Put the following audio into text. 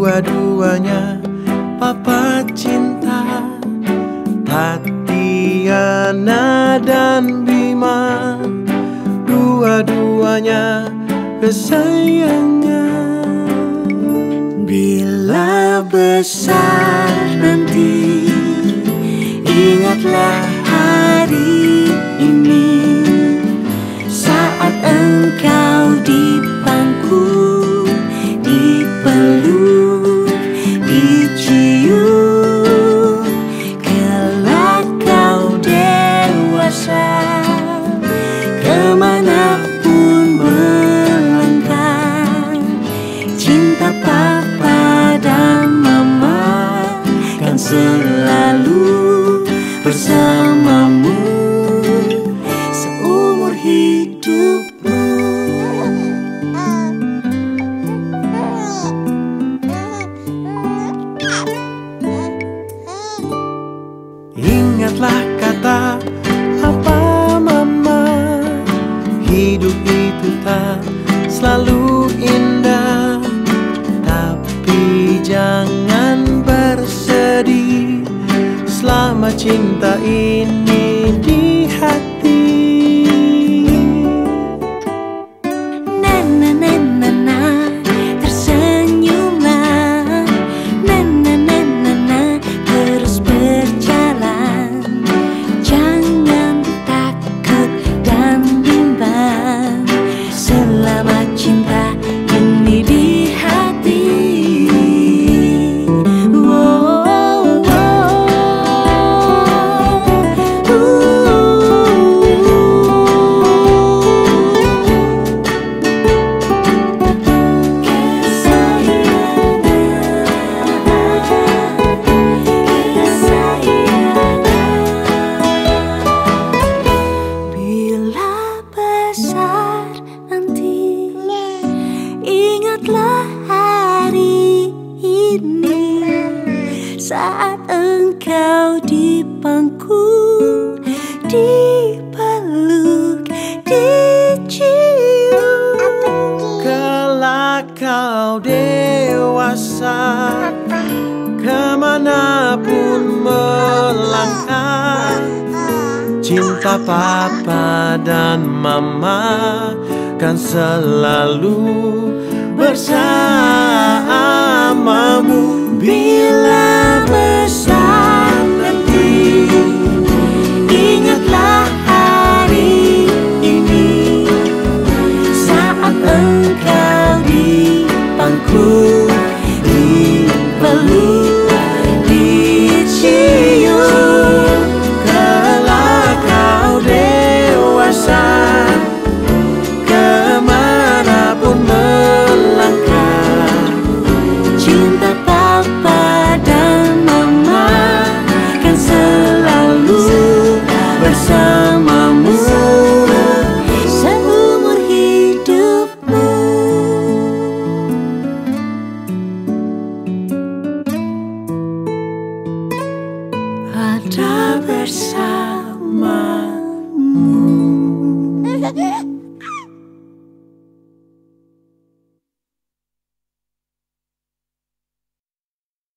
dua-duanya Papa cinta, Tatiana dan Bima, dua-duanya kesayangan. Bila besar nanti, ingatlah hari ini, saat engkau di bangku, dipeluk, dicium. Kelak kau dewasa, kemanapun melangkah, cinta Papa dan Mama kan selalu bersamamu seumur hidupmu. Ingatlah kata Papa Mama, hidup itu tak selalu indah, tapi jangan bersedih selama cinta ini di hati. Na na na na, tersenyumlah. Na na na na, terus berjalan. Jangan takut dan bimbang selama cinta ini di hati. Bila besar nanti, ingatlah hari ini, saat engkau di bangku, dipeluk, dicium. Kelak kau dewasa, kemanapun melangkah, cinta Papa dan Mama kan selalu bersamamu. Bila besar